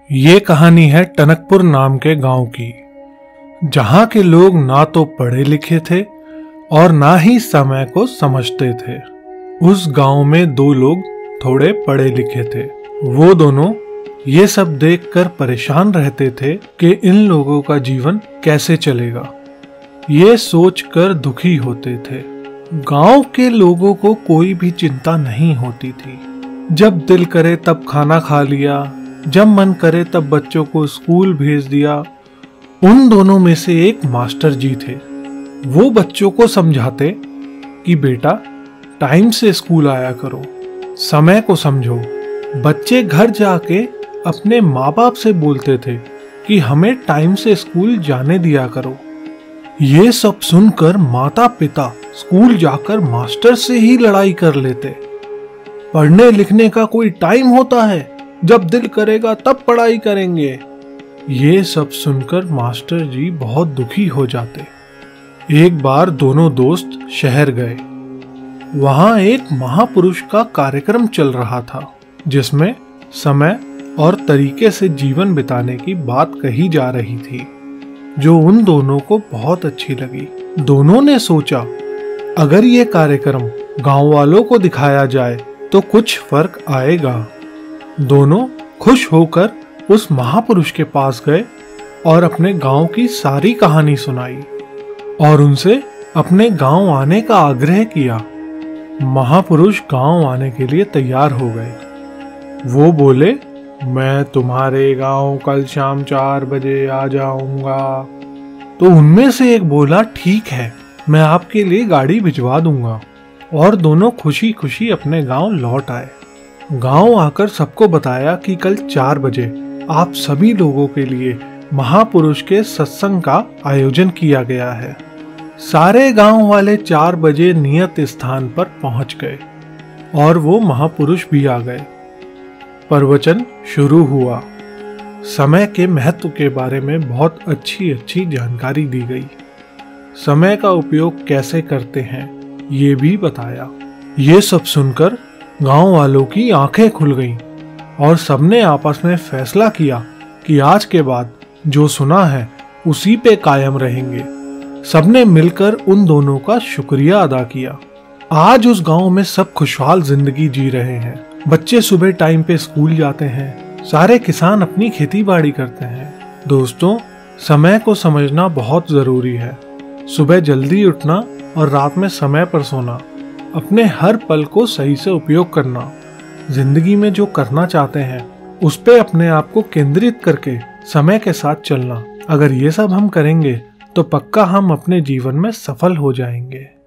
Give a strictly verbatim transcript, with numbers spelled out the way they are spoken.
ये कहानी है टनकपुर नाम के गांव की, जहां के लोग ना तो पढ़े लिखे थे और ना ही समय को समझते थे। उस गांव में दो लोग थोड़े पढ़े लिखे थे। वो दोनों ये सब देखकर परेशान रहते थे कि इन लोगों का जीवन कैसे चलेगा। ये सोचकर दुखी होते थे। गांव के लोगों को कोई भी चिंता नहीं होती थी। जब दिल करे तब खाना खा लिया, जब मन करे तब बच्चों को स्कूल भेज दिया। उन दोनों में से एक मास्टर जी थे। वो बच्चों को समझाते कि बेटा टाइम से स्कूल आया करो, समय को समझो। बच्चे घर जाके अपने माँ बाप से बोलते थे कि हमें टाइम से स्कूल जाने दिया करो। ये सब सुनकर माता पिता स्कूल जाकर मास्टर से ही लड़ाई कर लेते। पढ़ने लिखने का कोई टाइम होता है? जब दिल करेगा तब पढ़ाई करेंगे। ये सब सुनकर मास्टर जी बहुत दुखी हो जाते। एक बार दोनों दोस्त शहर गए। वहां एक महापुरुष का कार्यक्रम चल रहा था, जिसमें समय और तरीके से जीवन बिताने की बात कही जा रही थी, जो उन दोनों को बहुत अच्छी लगी। दोनों ने सोचा, अगर ये कार्यक्रम गांव वालों को दिखाया जाए तो कुछ फर्क आएगा। दोनों खुश होकर उस महापुरुष के पास गए और अपने गांव की सारी कहानी सुनाई और उनसे अपने गांव आने का आग्रह किया। महापुरुष गांव आने के लिए तैयार हो गए। वो बोले, मैं तुम्हारे गांव कल शाम चार बजे आ जाऊंगा। तो उनमें से एक बोला, ठीक है, मैं आपके लिए गाड़ी भिजवा दूंगा। और दोनों खुशी खुशी अपने गांव लौट आए। गांव आकर सबको बताया कि कल चार बजे आप सभी लोगों के लिए महापुरुष के सत्संग का आयोजन किया गया है। सारे गांव वाले चार बजे नियत स्थान पर पहुंच गए और वो महापुरुष भी आ गए। प्रवचन शुरू हुआ। समय के महत्व के बारे में बहुत अच्छी अच्छी जानकारी दी गई। समय का उपयोग कैसे करते हैं ये भी बताया। ये सब सुनकर गांव वालों की आंखें खुल गईं और सबने आपस में फैसला किया कि आज के बाद जो सुना है उसी पे कायम रहेंगे। सबने मिलकर उन दोनों का शुक्रिया अदा किया। आज उस गांव में सब खुशहाल जिंदगी जी रहे हैं। बच्चे सुबह टाइम पे स्कूल जाते हैं। सारे किसान अपनी खेती बाड़ी करते हैं। दोस्तों, समय को समझना बहुत जरूरी है। सुबह जल्दी उठना और रात में समय पर सोना, अपने हर पल को सही से उपयोग करना, जिंदगी में जो करना चाहते हैं उस पे अपने आप को केंद्रित करके समय के साथ चलना। अगर ये सब हम करेंगे तो पक्का हम अपने जीवन में सफल हो जाएंगे।